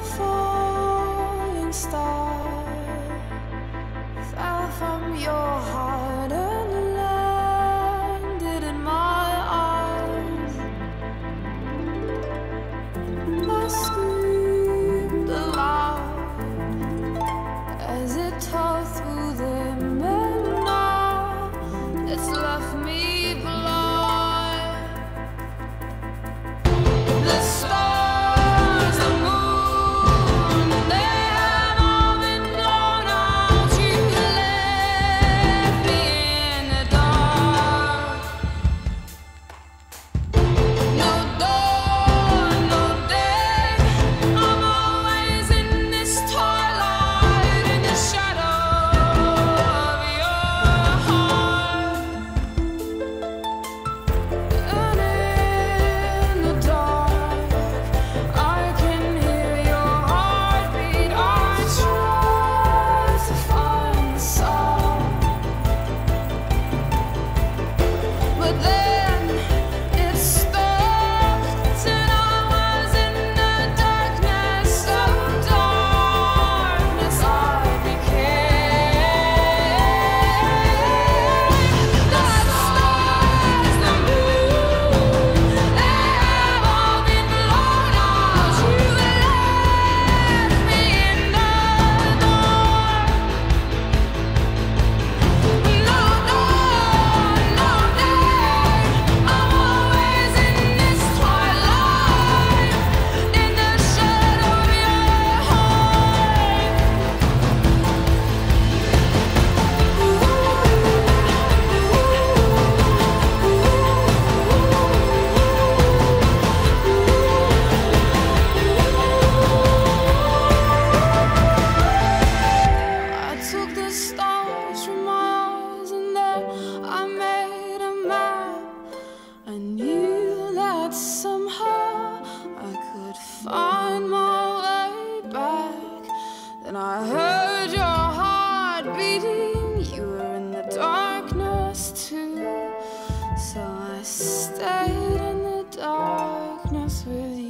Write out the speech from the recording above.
falling star fell from your heart and landed in my arms. I screamed aloud as it tore through them, and now it's left me blind. The stars, the moon, they have all been blown out. You left me in the dark. No dawn, no day, I'm always in this twilight, in the shadow of your heart. And in the dark, I can hear your heartbeat. I try to find the sound, but then it stopped, and I was in the darkness. So darkness I became. The stars, the moon, they have all been blown out. You left me in the dark. No dawn, no day, I'm always in this twilight, in the shadow of your heart. I took the stars from my eyes, and there I made a map. I knew that somehow I could find my way back. Then I heard your heart beating. You were in the darkness too, so I stayed in the darkness with you.